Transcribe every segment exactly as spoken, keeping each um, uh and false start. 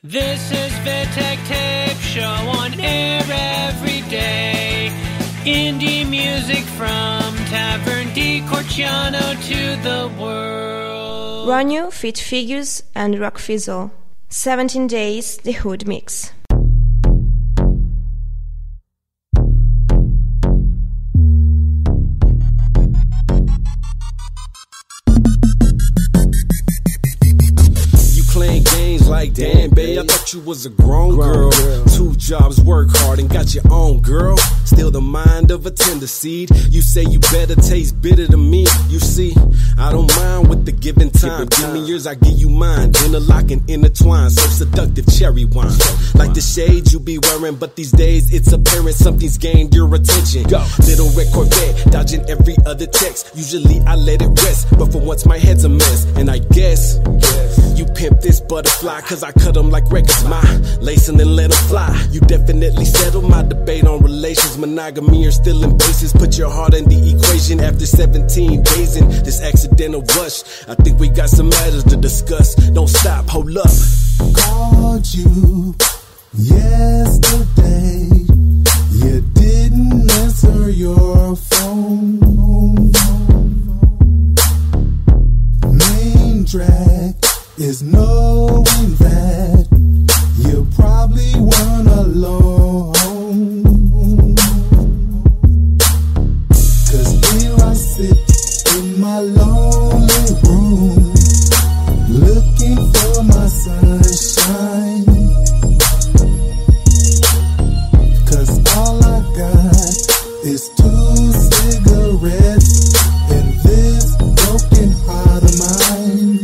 This is Vitek Tape Show on air every day. Indie music from Tavern di Corciano to the world. Ronyo, Fit Figures and Rock Fizzle. seventeen days, the Hood Mix. Playing games like, damn, babe, I thought you was a grown, grown girl. girl. Two jobs, work hard, and got your own girl. Still the mind of a tender seed. You say you better taste bitter than me. You see, I don't mind with the given time. Give me yours, I give you mine. Interlock and intertwine, so seductive cherry wine. Like the shade you be wearing, but these days it's apparent something's gained your attention. Go. Little red Corvette, dodging every other text. Usually I let it rest, but for once my head's a mess. And I guess, guess you pimp this butterfly, cause I cut them like records, my lacing and let them fly. You definitely settled my debate on relations, monogamy or still in basis. Put your heart in the equation after seventeen days in this accidental rush. I think we got some matters to discuss. Don't stop, hold up. Called you yesterday, you didn't answer your phone. Main drag is knowing that you probably weren't alone. Cause here I sit in my lonely room, looking for my sunshine. Cause all I got is two cigarettes and this broken heart of mine.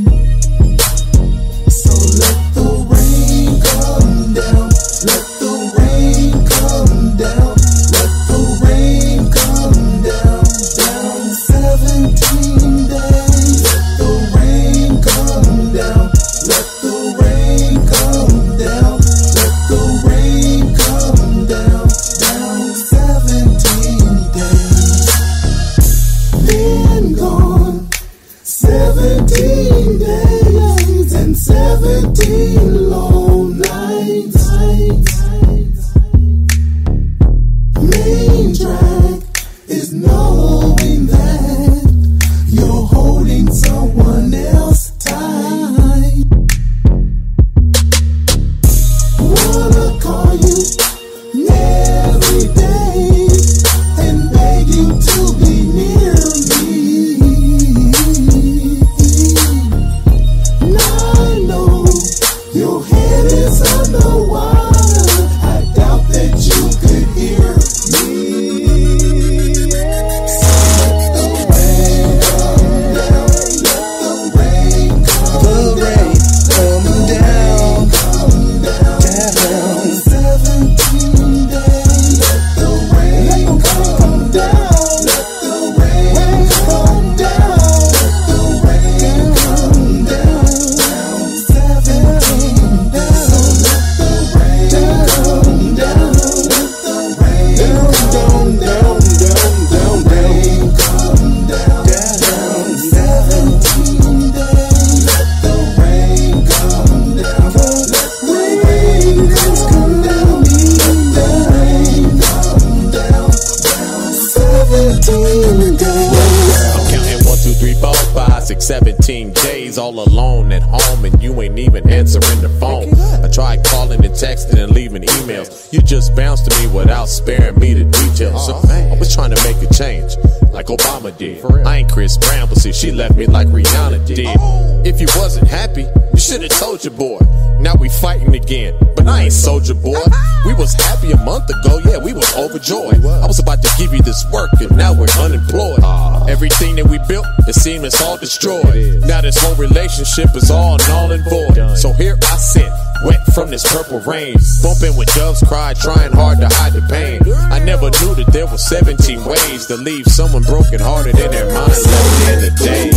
seventeen days all alone at home and you ain't even answering the phone. I tried calling and texting and leaving emails. You just bounced to me without sparing me the details. So I was trying to make a change like Obama did. I ain't Chris Brown, but see, she left me like Rihanna did. If you wasn't happy, you should've told your boy. Now we fighting again, but I ain't Soulja Boy. We was happy a month ago, yeah, we was overjoyed. I was about to give you this work and now we're unemployed. Everything that we built, it seems it's all destroyed. Now this whole relationship is all null and void. So here I sit, wet from this purple rain, bumping when doves cry, trying hard to hide the pain. I never knew that there were seventeen ways to leave someone broken hearted in their mind left in the day.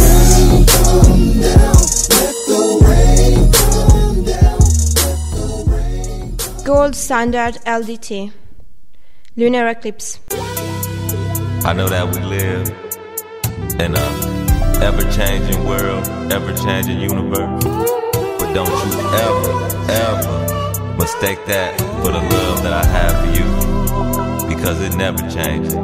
Come down, let the rain come down, let the rain come down. Gold Standard L D T. Lunar Eclipse. I know that we live in a ever-changing world, ever-changing universe, but don't you ever, ever mistake that for the love that I have for you, because it never changes.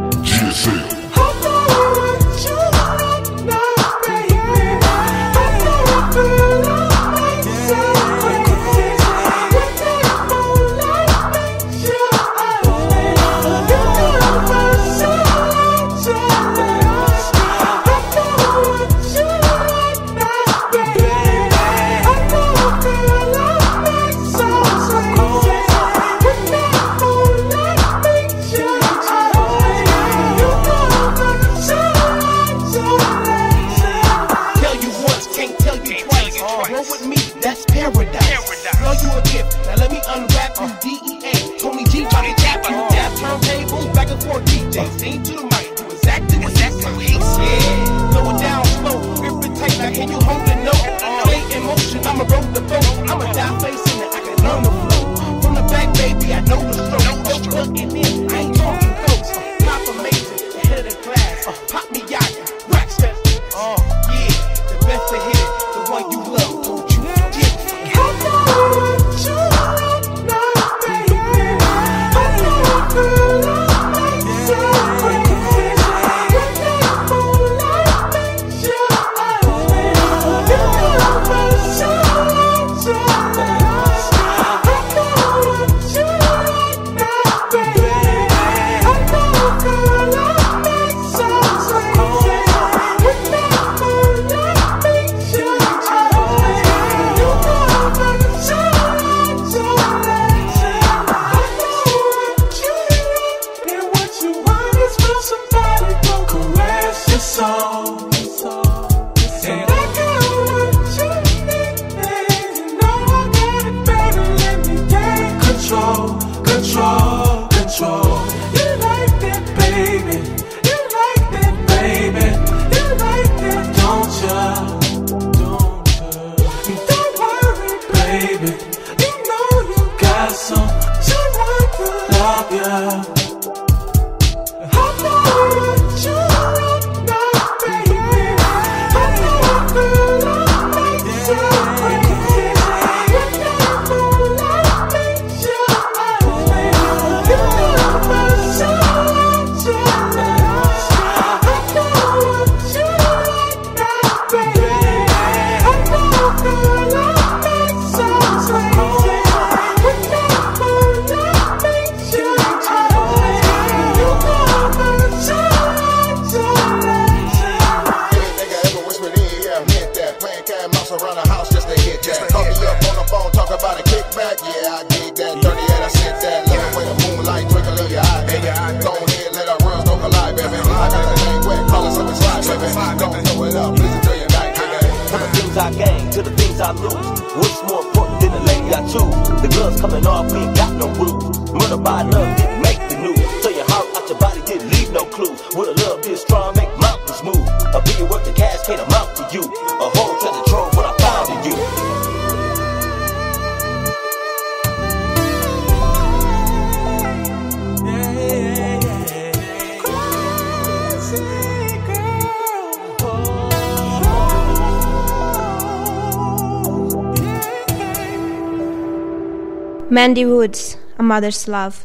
Mandy Woods, A Mother's Love.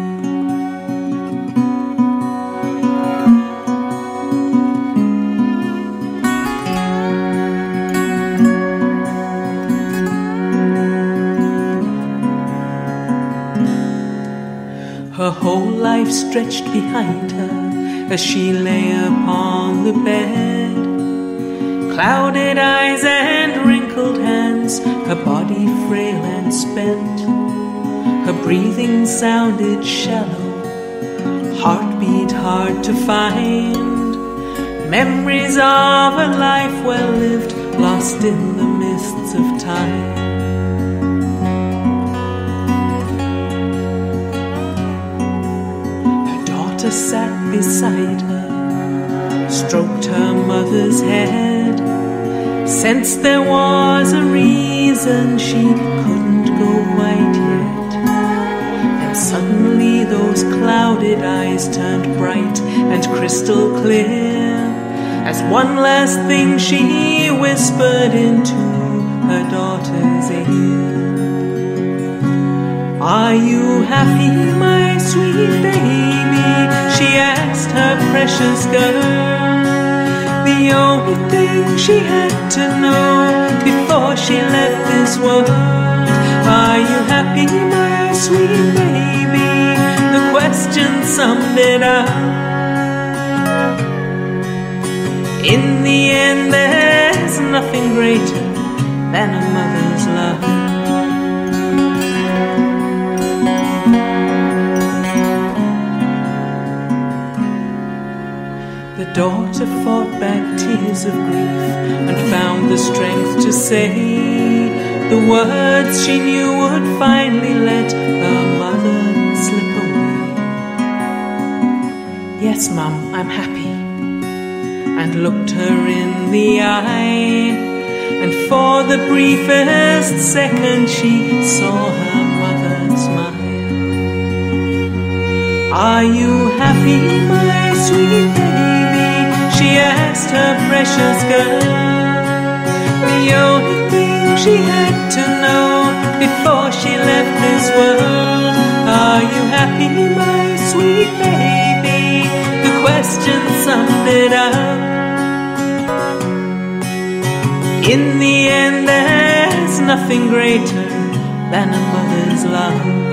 Her whole life stretched behind her as she lay upon the bed. Clouded eyes and wrinkled hands, her body frail and spent. Her breathing sounded shallow, heartbeat hard to find. Memories of a life well lived, lost in the mists of time. Her daughter sat beside her, stroked her mother's head, sensed there was a reason she couldn't go quite yet. Then suddenly those clouded eyes turned bright and crystal clear, as one last thing she whispered into her daughter's ear. Are you happy, my sweet baby? She asked her precious girl. The only thing she had to know before she left this world. Are you happy, my sweet baby? The question summed it up. In the end, there's nothing greater than a mother's love. The daughter fought back tears of grief and found the strength to say the words she knew would finally let her mother slip away. Yes, Mum, I'm happy. And looked her in the eye, and for the briefest second she saw her mother smile. Are you happy, my sweet baby? She asked her precious girl. The only thing she had to know before she left this world. Are you happy, my sweet baby? The question summed it up. In the end, there's nothing greater than a mother's love.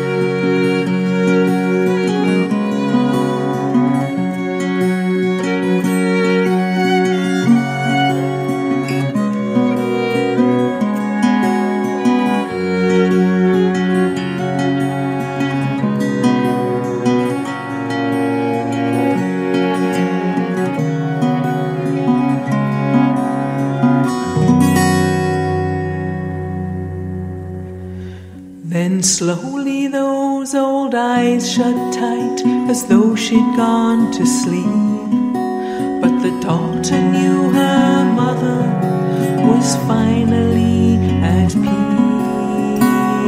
Then slowly those old eyes shut tight as though she'd gone to sleep. But the daughter knew her mother was finally at peace.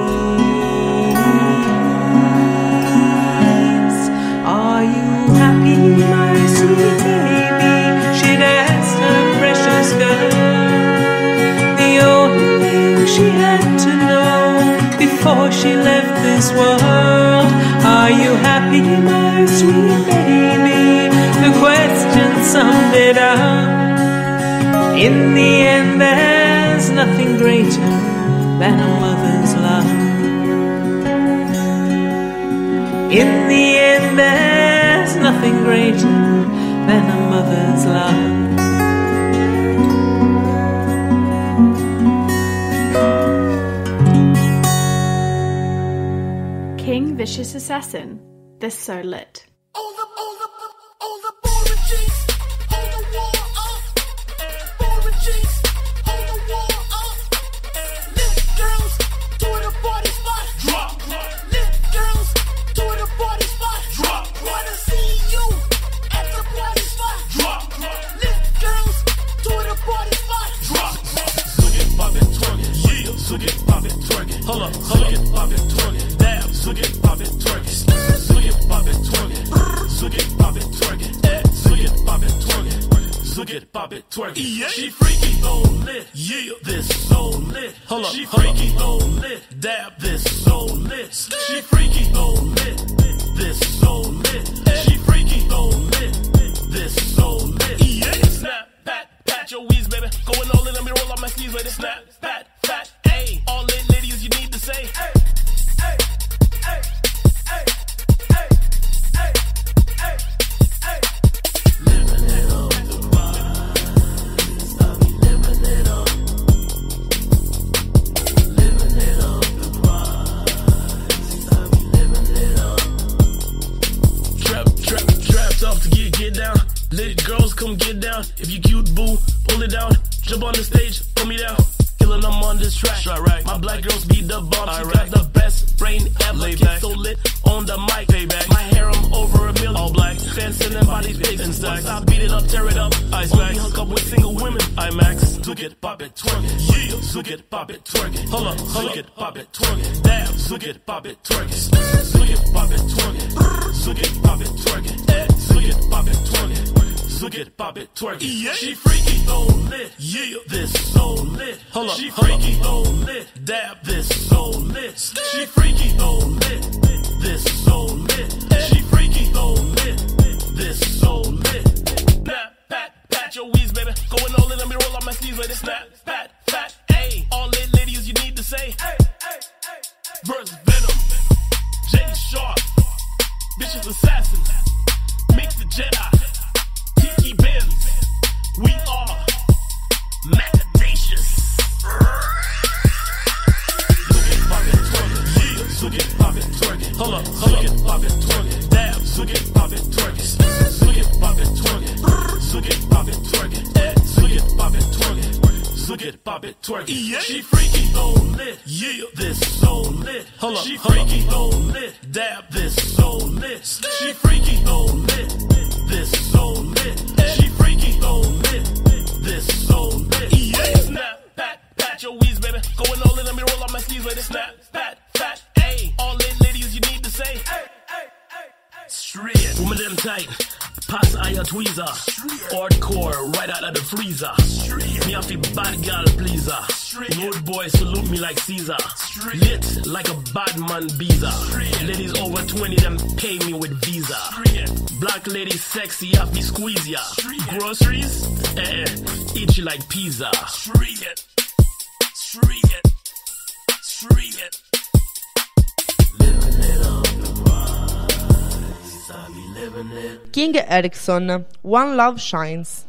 Are you happy, my sweet baby? She'd asked her precious girl. The only thing she had to know before she left this world. Are you happy, my sweet baby? The question summed it up. In the end, there's nothing greater than a mother's love. In the end, there's nothing greater than a mother's love. King Vicious Assassin, The So Lit. All the, all the, all the boring chicks on the wall up. Boring chicks on the wall up. Lit girls to the party spot. Drop. Lit girls to the party spot. Drop. Wanna see you at the party spot. Drop. Lit girls to the party spot. Drop. Swing it, pop it, twerk it. Yeah. Swing it, pop it, twerk it. Hold up, hold it, pop it, twerk it. Damn. Swing it, pop it, twerk it. Swing it, pop it, twerk it. Swing it, pop it, twerk it. Swing it, pop it, twerk it. Swing it, pop it, twerk it. Yeah. She freaky, so lit. Yeah. This so lit. Hold up, she freaky, so lit. Dab, this so lit. She freaky, so lit. This so lit. She freaky, so lit. This so lit. Yeah. Snap, pat, pat your wheeze, baby. Going all in, let me roll up my sleeves, baby. Snap, pat, pat, ayy. All in, ladies, you need to say, hey. Lady girls, come get down. If you cute, boo, pull it down. Jump on the stage, put me down. Killing them on this track. Right. My black girls be the bomb. She right. Got the best brain ever. Lay back. So lit on the mic. Payback. My hair, I'm over a million. All black. Fans sending bodies pics and stacks. I beat it up, tear it up. Ice Max. Hook up with single women. IMAX. Zook it, pop it, twerk it. Yeah. Zook it, pop it, twerk it. Hold up, zook it, pop it, twerk it. Damn. Zook it, pop it, twerk it. Zook it, pop it, twerk it. Zook it, pop it, twerk it. Zook it, pop it, twerk it. so get pop it, twerk it. Yeah. She freaky, so lit, yeah, this so lit. Hold up, she freaky, so lit, dab, this so lit. She freaky, so lit, this so lit. She freaky, so lit, this so lit. Snap, pat, pat your wheeze, baby. Going all in, let me roll up my sleeves, baby. Snap, pat, pat, ayy. All in, ladies, you need to say, hey, hey, hey, hey. Verse Venom, Jay Sharp, bitches assassin, mix the Jedi, Tiki Benz. We are Macadacious. Look at poppin' twerkin', yeah. So get poppin' twerkin'. Hold up, hold up, get poppin' twerkin'. Dab, so get poppin' twerkin'. So get poppin' twerkin'. So get poppin' twerkin'. So get poppin' twerkin'. So get poppin' twerkin'. Yeah. She freaky, so lit, yeah. This so lit. Hold up, she freaky, so lit. Dab, this so lit. She freaky, so lit. This so lit. She freaky, so lit. This so lit. Yeah. Snap, pat, pat your wheeze, baby. Going all in, let me roll up my sleeves, baby. Snap, pat, pat, ayy. All in, ladies, you need to say, hey, hey, hey, hey. Straight, woman them tight. Pass I a tweezer. Hardcore, right out of the freezer. Straight. Me a fi bad girl pleaser. Road boy salute me like Caesar. Straight. Lit like a bad man visa. Ladies over twenty, them pay me with visa. Straight. Black lady sexy, I fi squeeze ya. Straight. Groceries, eh, eh, eat you like pizza. Straight. Straight. Straight. Living it on the rise, I be living it. King Erickson, One Love Shines.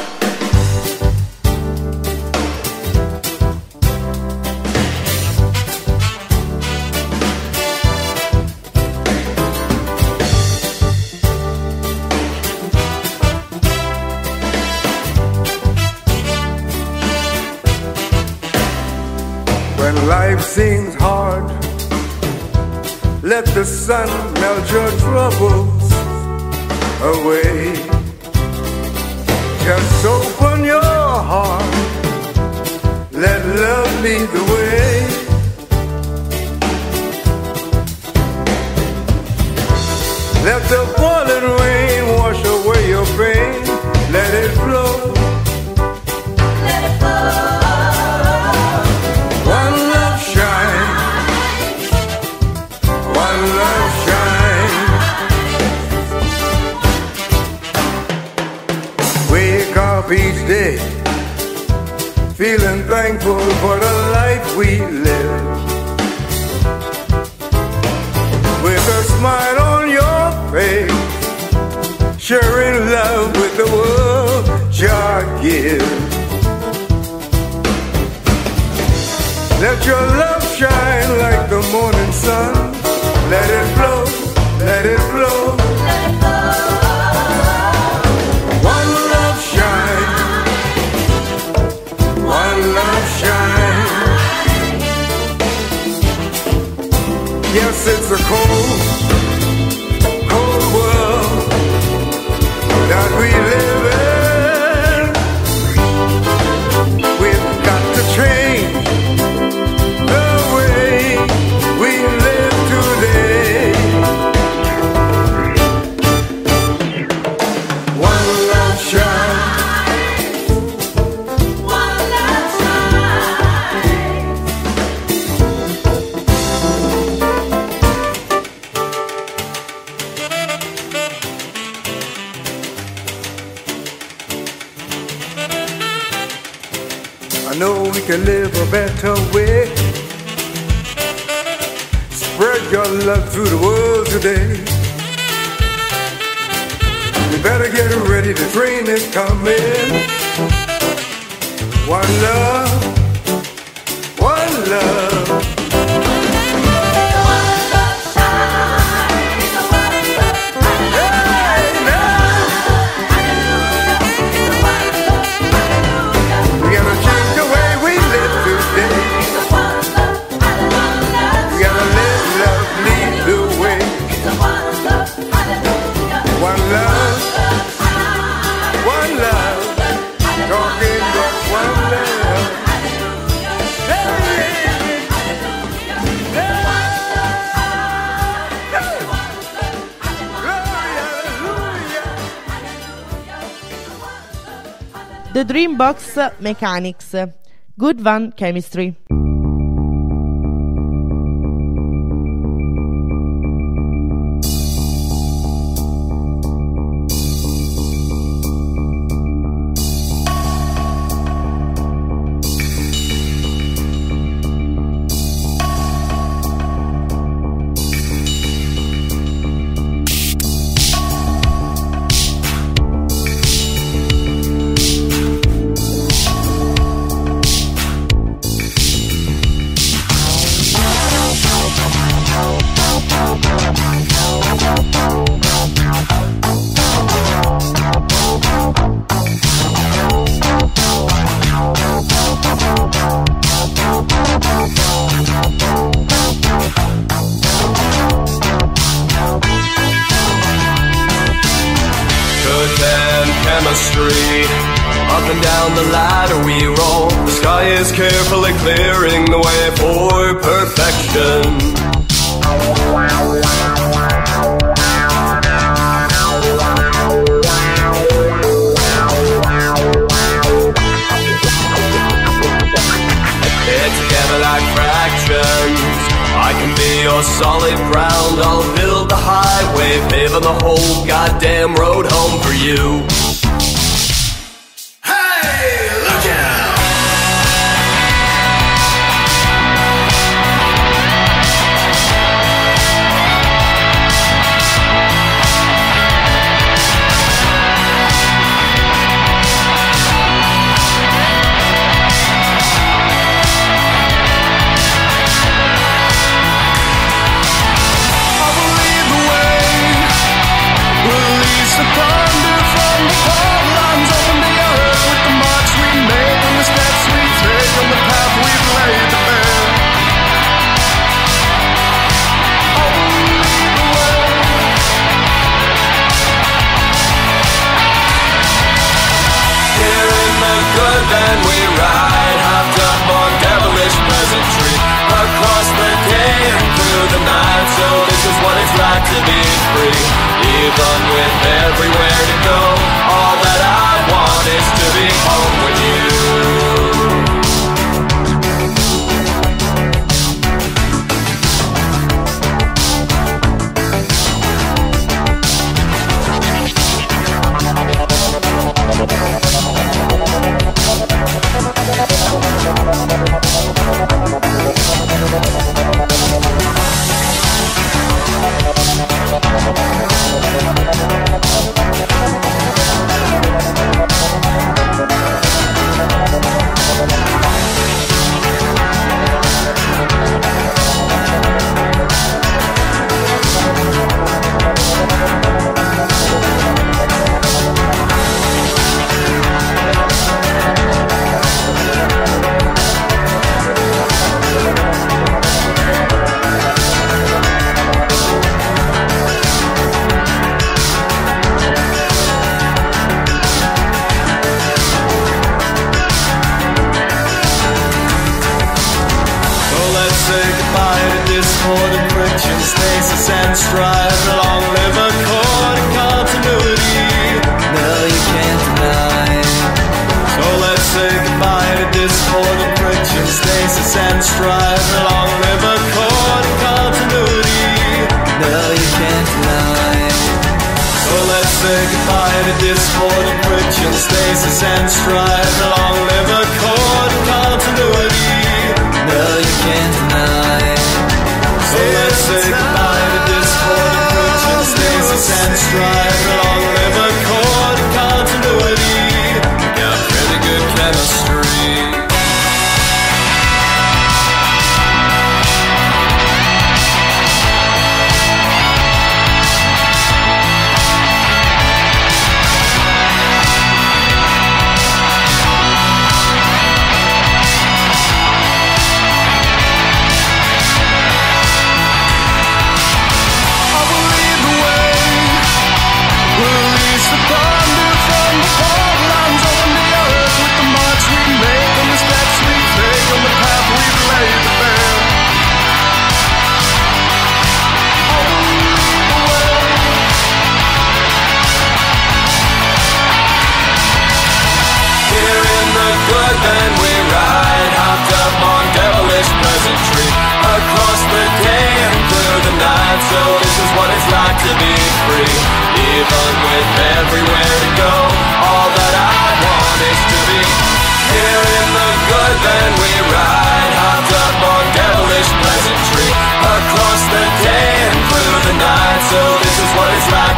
When life seems hard, let the sun melt your troubles away. Just open your heart, let love lead the way. Let the falling rain wash away your pain. Let it flow. Let it flow. One love shine. One love shine. Wake up each day, feeling thankful for the life we live. With a smile on your face, sharing love with the world, Jah gives. Let your love shine like the morning sun. Let it flow, let it flow. Let it flow. One love shine. One love shine. Yes, it's a cold, cold world that we live in. We've got to change the way we live today. One love shine. One love shine. I know we can live a better way. Spread your love through the world today. We better get ready, the train is coming. One love, one love. We gotta change the way we live today. We gotta let love lead the way. One love, one love, talking about one love. Hey, The Dreambox Mechanics, Good Van Chemistry. chemistry. Up and down the ladder we roll. The sky is carefully clearing the way for perfection. It's together like fractions. I can be your solid ground. I'll build the highway, paving the whole goddamn road home for you. Hey, look out! The thunder from the fog lines open the earth with the marks we made and the steps we take on the path we've laid to bear. Oh, lead the way. Here in the good then we ride, hopped up on devilish pleasantry, across the day and through the night. So this is what it's like to be free. Even with everywhere to go, all that I want is to be home with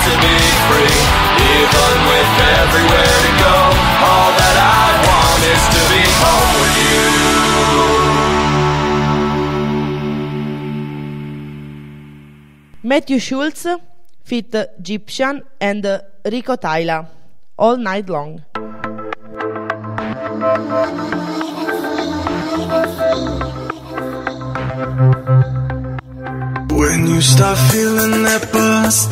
to be free. Even with everywhere to go, all that I want is to be home with you. Matthew Schultz feat. Gyptian and Rico Tyler, All Night Long. When you start feeling that buzz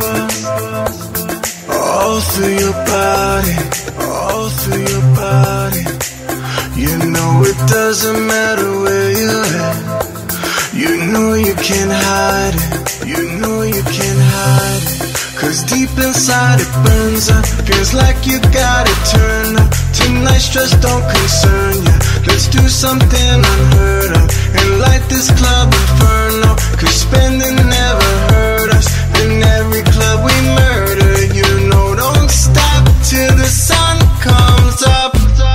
all through your body, all through your body, you know it doesn't matter where you're at. You know you can't hide it, you know you can't hide it. Cause deep inside it burns up, feels like you got it turned up. Tonight stress don't concern you, let's do something unheard of and light this club inferno. Cause spending never hurt us, in every club we murder. You know don't stop till the sun comes up.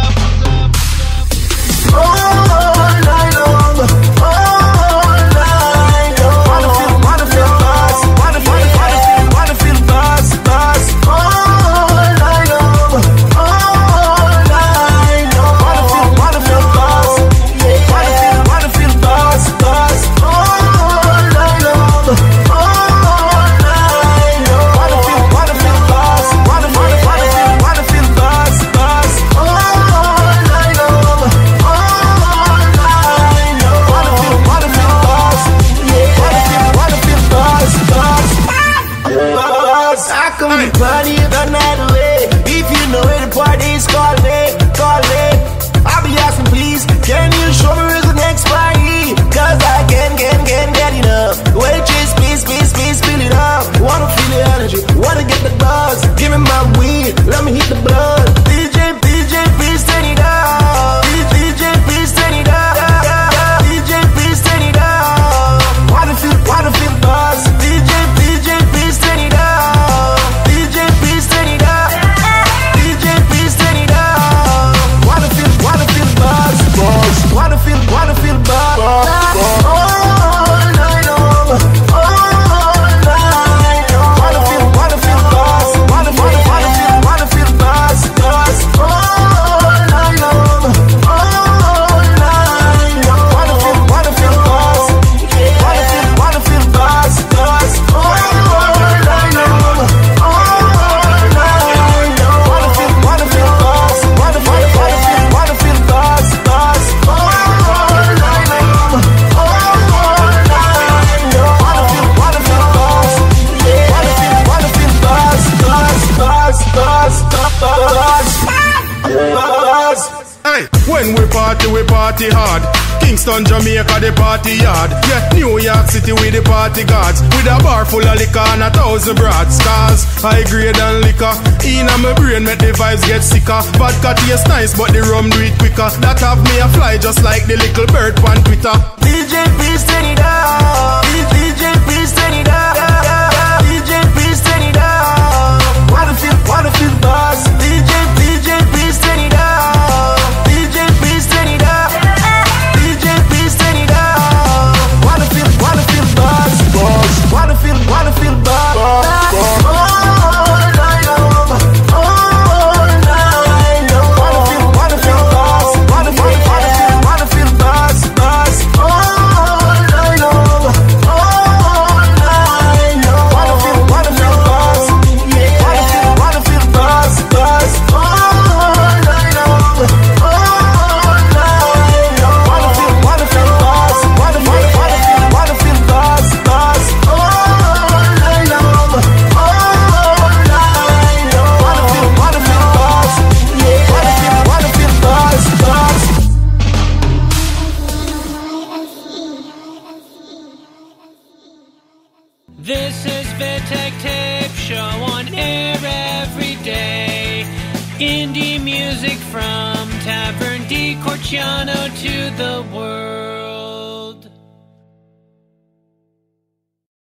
All night long, all night long. Wanna feel, wanna feel buzz, wanna feel, wanna feel, wanna feel buzz, buzz. All night long, all night long. Wanna feel, wanna feel buzz, wanna feel, wanna feel buzz, buzz. All night long, all night long. Wanna feel, wanna feel buzz, wanna feel, wanna feel, wanna feel buzz, buzz. All night long, all night long. Wanna feel, wanna feel buzz, wanna feel, wanna feel buzz, buzz, buzz. I come to party the night away. If you know where the party is, call me, call me. I'll be asking please, can you show me where's the next party? Cause I can't, can't, can't get enough. Waitress, please, please, please fill it up. Wanna feel the energy, wanna get the buzz. Give me my weed, let me hit the blood. D J, D J, please turn it up. D J, please turn it up. D J, please turn it up. Wanna feel, wanna feel buzz. D J, D J, please turn it up. D J, please turn it up. D J, please turn it up. Wanna feel, wanna feel buzz, buzz. Wanna feel, wanna feel buzz. All night long, all night long. Wanna feel, wanna feel buzz. Wanna feel, wanna feel, wanna feel buzz, buzz. All night long, all night long. Wanna feel, wanna feel buzz. Wanna feel, wanna feel buzz, buzz. All night long, all night long. Wanna feel, wanna feel buzz. Wanna feel, wanna feel, wanna feel buzz, buzz. All night long, all night long. Wanna feel, wanna feel buzz. Wanna feel, wanna feel buzz, buzz, buzz, buzz, buzz, buzz. Hey, when we party, we party hard. Kingston, Jamaica, the party yard. Yeah, New York City with the party gods. With a bar full of liquor and a thousand broad stars. High grade and liquor. In my brain make the vibes get sicker. Vodka taste nice, but the rum do it quicker. That have me a fly just like the little bird on Twitter. D J, please turn it up. D J, please turn it up. D J, please turn it up. Wanna feel, wanna feel buzz. D J, D J, please turn it up. D J, please turn it up. D J, please turn it up. Wanna feel, wanna feel buzz, buzz. Wanna feel, wanna feel buzz, buzz. All night long, all night long. Wanna feel, wanna feel buzz. Wanna feel, wanna feel, wanna feel buzz, buzz. All night long, all night long. Wanna feel, wanna feel buzz. Wanna feel, wanna feel buzz, buzz. All night long, all night long. Wanna feel, wanna feel buzz. Wanna feel, wanna feel, wanna feel buzz, buzz. All night long, all night long. Wanna feel, wanna feel buzz. Wanna feel, wanna feel buzz, buzz. This is Vitek Tape Show on air every day. Indie music from Tavern di Corciano to the world.